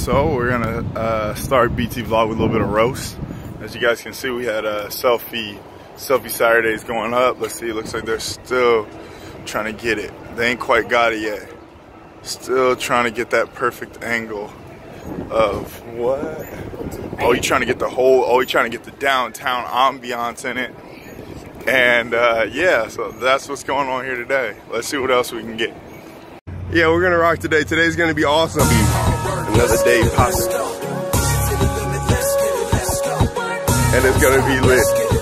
So we're gonna start BT vlog with a little bit of roast. As you guys can see, we had a selfie Saturdays going up. Let's see, it looks like they're still trying to get it. They ain't quite got it yet. Still trying to get that perfect angle of what? Oh, you trying to get the whole, oh, you trying to get the downtown ambiance in it. And yeah, so that's what's going on here today. Let's see what else we can get. Yeah, we're gonna rock today. Today's gonna be awesome. Another day possible. And it's gonna be lit.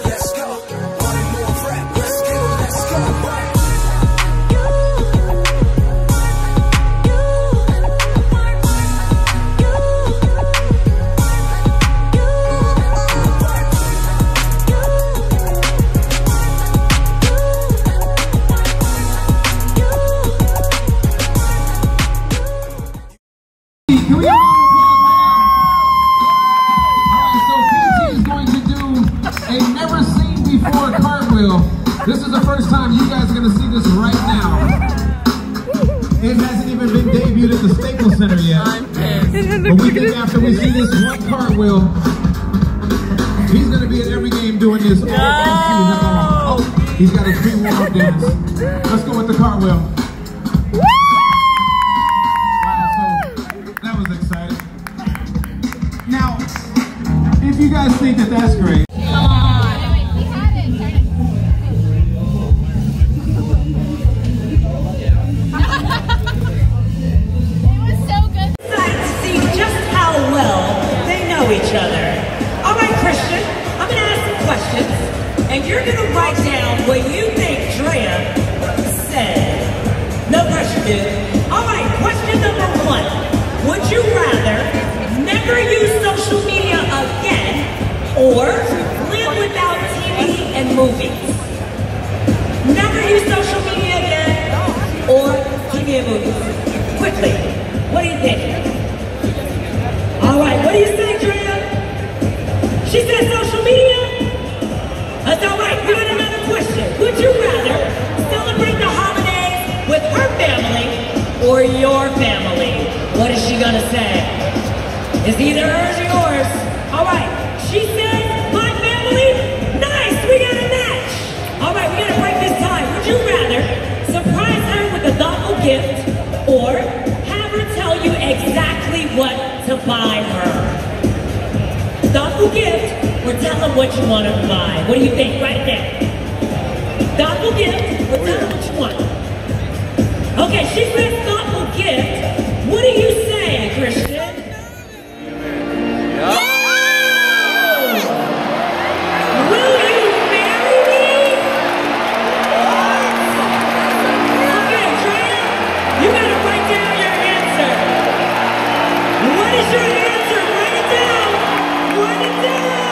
This is the first time you guys are going to see this right now. It hasn't even been debuted at the Staples Center yet. But we think after we see this one cartwheel, he's going to be at every game doing this all season long. Oh, he's got his pre-warm-up dance. Let's go with the cartwheel. Wow, so that was exciting. Now, if you guys think that that's great, and you're going to write down what you think Drea said. No pressure, dude. All right, question number 1. Would you rather never use social media again or live without TV and movies? Never use social media again or TV and movies? Quickly, what do you think? All right, what do you say, Drea? She said social media? That's all right. We got another question. Would you rather celebrate the holidays with her family or your family? What is she gonna say? It's either hers or yours. All right. She said, my family? Nice. We got a match. All right. We gotta break this time. Would you rather surprise her with a thoughtful gift or have her tell you exactly what to buy her? Thoughtful gift. Or tell them what you want to buy. What do you think? Write it down. Thoughtful gift, or tell them what you want. Okay, she said thoughtful gift. What do you say, Christian? Yeah! Will you marry me? Okay, Drea, you gotta write down your answer. What is your answer? Write it down. Write it down.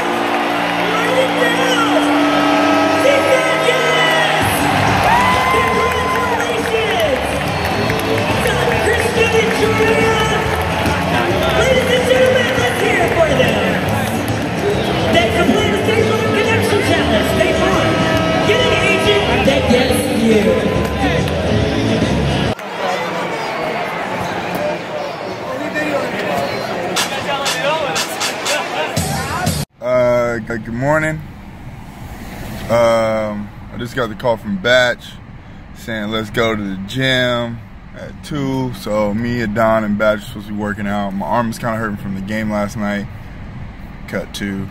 Good morning. I just got the call from Batch saying let's go to the gym at 2. So me, Adon, and Batch are supposed to be working out. My arm is kind of hurting from the game last night. Cut 2.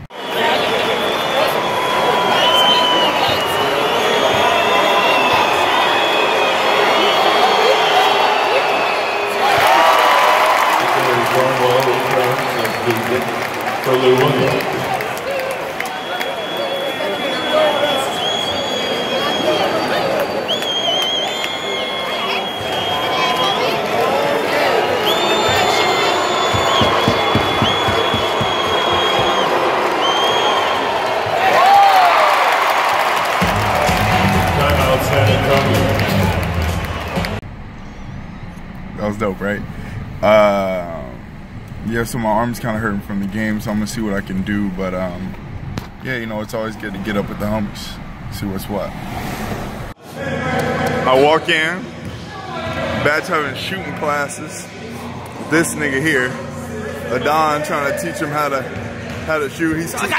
That was dope, right? Yeah, so my arm's kind of hurting from the game, so I'm gonna see what I can do. But yeah, you know, it's always good to get up with the homies, see what's what. I walk in, Batch having shooting classes. This nigga here, Adon trying to teach him how to shoot.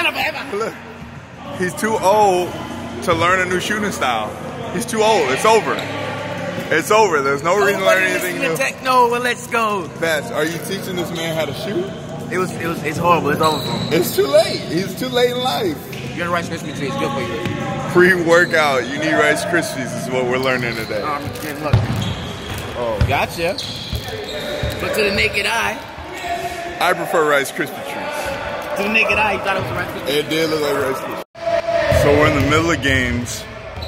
He's too old to learn a new shooting style. He's too old. It's over. It's over. There's no reason to learn anything new. No, well, let's go. Bash, are you teaching this man how to shoot? It's horrible. It's over for him. It's too late. He's too late in life. You're Rice Krispie treat. It's good for you. Pre-workout, you need Rice Krispies is what we're learning today. Look. Oh, gotcha. But to the naked eye, I prefer Rice Krispie treats. to the naked eye, you thought it was a Rice Krispie. It did look like Rice Krispies. So we're in the middle of games.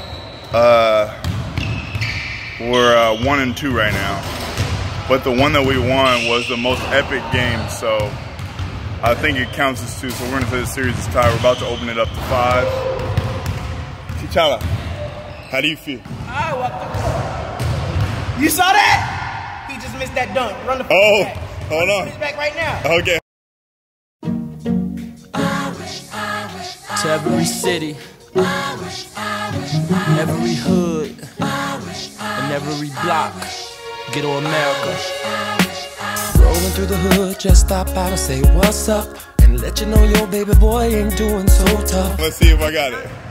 We're 1 and 2 right now. But the one that we won was the most epic game, so I think it counts as 2. So we're gonna say the series is tied. We're about to open it up to 5. T'Challa, how do you feel? You saw that? He just missed that dunk. Run the back. Hold on. It's back right now. Okay. To every city, every hood, and every block, ghetto America. Rolling through the hood, just stop out and say what's up, and let you know your baby boy ain't doing so tough. Let's see if I got it.